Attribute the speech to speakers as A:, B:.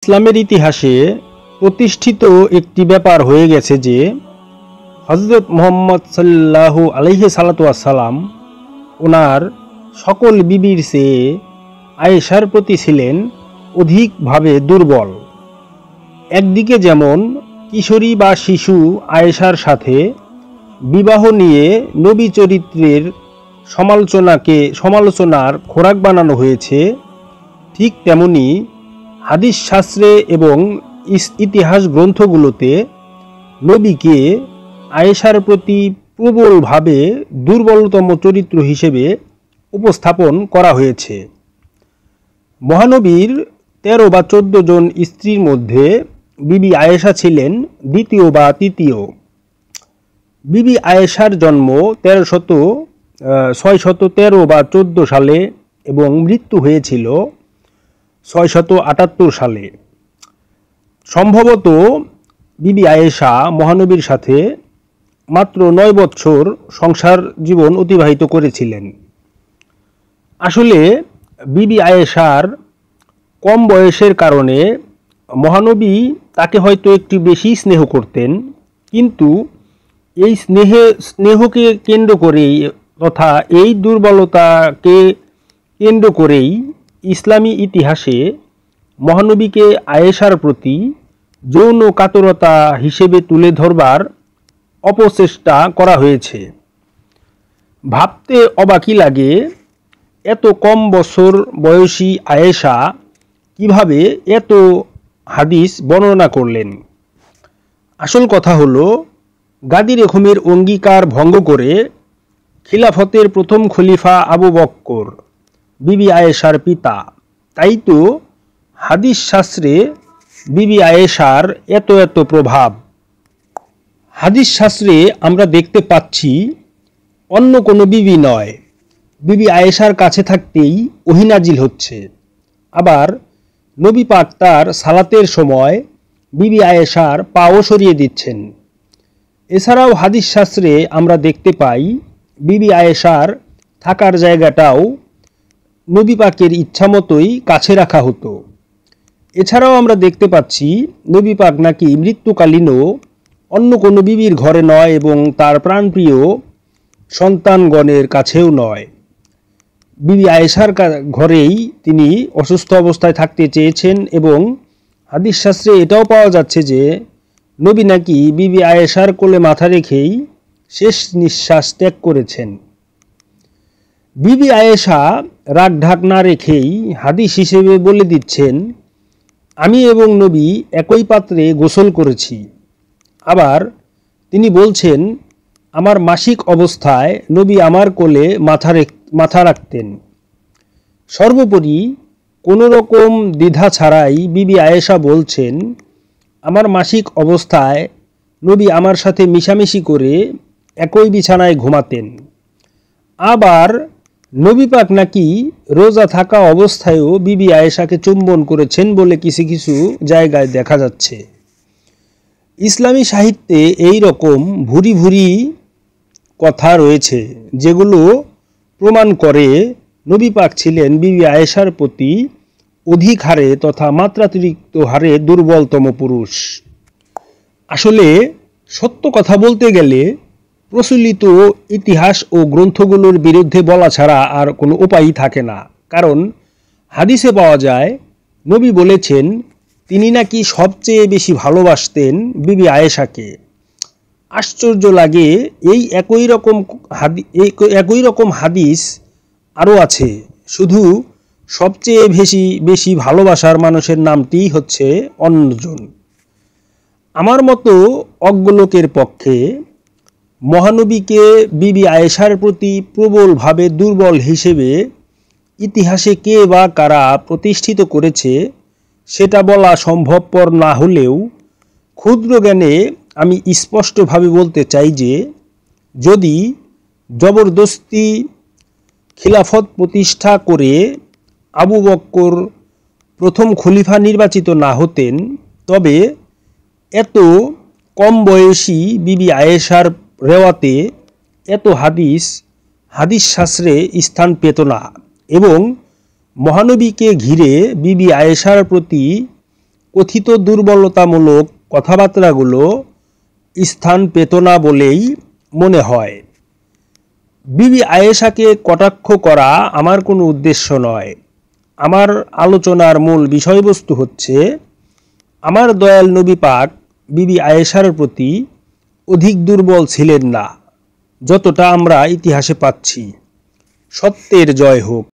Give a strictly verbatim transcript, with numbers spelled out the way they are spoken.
A: ইসলামের ইতিহাসে প্রতিষ্ঠিত একটি ব্যাপার হয়ে গেছে যে হযরত মুহাম্মদ সাল্লাল্লাহু আলাইহি সাল্লাতু ওয়াসসালাম ওনার সকল বিবির চেয়ে আয়েশার প্রতি ছিলেন অধিকভাবে দুর্বল। একদিকে যেমন কিশোরী বা শিশু আয়েশার সাথে বিবাহ নিয়ে নবী চরিত্রের সমালোচনাকে সমালোচনার খোরাক বানানো হয়েছে, ঠিক তেমনি হাদিস শাস্ত্রে এবং ইতিহাস গ্রন্থগুলোতে নবীকে আয়েশার প্রতি প্রবলভাবে দুর্বলতম চরিত্র হিসেবে উপস্থাপন করা হয়েছে। মহানবীর তেরো বা চোদ্দ জন স্ত্রীর মধ্যে বিবি আয়েশা ছিলেন দ্বিতীয় বা তৃতীয়। বিবি আয়েশার জন্ম তেরো শত ছয় শত তেরো বা চোদ্দ সালে এবং মৃত্যু হয়েছিল ছয় শত আটাত্তর সালে। সম্ভবত বিবি আয়েশা মহানবীর সাথে মাত্র নয় বৎসর সংসার জীবন অতিবাহিত করেছিলেন। আসলে বিবি আয়েশার কম বয়সের কারণে মহানবী তাকে হয়তো একটু বেশি স্নেহ করতেন, কিন্তু এই স্নেহে স্নেহকে কেন্দ্র করেই তথা এই দুর্বলতাকে কেন্দ্র করেই ইসলামী ইতিহাসে মহানবীকে আয়েশার প্রতি যৌন কাতরতা হিসেবে তুলে ধরবার অপচেষ্টা করা হয়েছে। ভাবতে অবাকই লাগে, এত কম বছর বয়সী আয়েশা কিভাবে এত হাদিস বর্ণনা করলেন। আসল কথা হলো, গাদি রেখমের অঙ্গীকার ভঙ্গ করে খিলাফতের প্রথম খলিফা আবু বক্কর বিবি আয়েশার পিতা, তাই তো হাদিস শাস্ত্রে বিবি আয়েশার এত এত প্রভাব। হাদিস শাস্ত্রে আমরা দেখতে পাচ্ছি অন্য কোনো বিবি নয়, বিবি আয়েশার কাছে থাকতেই ওহী নাজিল হচ্ছে। আবার নবী পাক তার সালাতের সময় বিবি আয়েশার পাও সরিয়ে দিচ্ছেন। এছাড়াও হাদিস শাস্ত্রে আমরা দেখতে পাই বিবি আয়েশার থাকার জায়গাটাও নবী পাকের ইচ্ছামতোই কাছে রাখা হতো। এছাড়াও আমরা দেখতে পাচ্ছি নবী পাক নাকি মৃত্যুকালীনও অন্য কোনো বিবির ঘরে নয় এবং তার প্রাণপ্রিয় সন্তানগণের কাছেও নয়, বিবি আয়েশার ঘরেই তিনি অসুস্থ অবস্থায় থাকতে চেয়েছেন। এবং হাদিস শাস্ত্রে এটাও পাওয়া যাচ্ছে যে নবী নাকি বিবি আয়েশার কোলে মাথা রেখেই শেষ নিঃশ্বাস ত্যাগ করেছেন। বিবি আয়েশা রাগ ঢাক না রেখেই হাদিস হিসেবে বলে দিচ্ছেন, আমি এবং নবী একই পাত্রে গোসল করেছি। আবার তিনি বলছেন, আমার মাসিক অবস্থায় নবী আমার কোলে মাথা মাথা রাখতেন। সর্বোপরি কোনো রকম দ্বিধা ছাড়াই বিবি আয়েশা বলছেন, আমার মাসিক অবস্থায় নবী আমার সাথে মিশামিশি করে একই বিছানায় ঘুমাতেন। আবার নবী পাক নাকি রোজা থাকা অবস্থায়ও বিবি আয়েশাকে চুম্বন করেছেন বলে কিছু কিছু জায়গায় দেখা যাচ্ছে। ইসলামী সাহিত্যে এই রকম ভুরি ভুরি কথা রয়েছে যেগুলো প্রমাণ করে নবী পাক ছিলেন বিবি আয়েশার প্রতি অধিক হারে তথা মাত্রাতিরিক্ত হারে দুর্বলতম পুরুষ। আসলে সত্য কথা বলতে গেলে প্রচলিত ইতিহাস ও গ্রন্থগুলোর বিরুদ্ধে বলা ছাড়া আর কোনো উপায়ই থাকে না। কারণ হাদিসে পাওয়া যায় নবী বলেছেন তিনি নাকি সবচেয়ে বেশি ভালোবাসতেন বিবি আয়েশাকে। আশ্চর্য লাগে, এই একই রকম হাদি একই রকম হাদিস আরও আছে, শুধু সবচেয়ে বেশি বেশি ভালোবাসার মানুষের নামটি হচ্ছে অন্যজন। আমার মতো অজ্ঞ লোকের পক্ষে মহানবীকে বিবি আয়েশার প্রতি প্রবলভাবে দুর্বল হিসেবে ইতিহাসে কে বা কারা প্রতিষ্ঠিত করেছে সেটা বলা সম্ভবপর না হলেও ক্ষুদ্র জ্ঞানে আমি স্পষ্টভাবে বলতে চাই যে যদি জবরদস্তি খিলাফত প্রতিষ্ঠা করে আবু বক্কর প্রথম খলিফা নির্বাচিত না হতেন, তবে এত কম বয়সী বিবি আয়েশার রেওয়াতে এত হাদিস হাদিস শাস্ত্রে স্থান পেত না এবং মহানবীকে ঘিরে বিবি আয়েশার প্রতি কথিত দুর্বলতামূলক কথাবার্তাগুলো স্থান পেত না বলেই মনে হয়। বিবি আয়েশাকে কটাক্ষ করা আমার কোনো উদ্দেশ্য নয়। আমার আলোচনার মূল বিষয়বস্তু হচ্ছে, আমার দয়াল নবী পাক বিবি আয়েশার প্রতি অধিক দুর্বল ছিলেন না যতটা আমরা ইতিহাসে পাচ্ছি। সত্যের জয় হোক।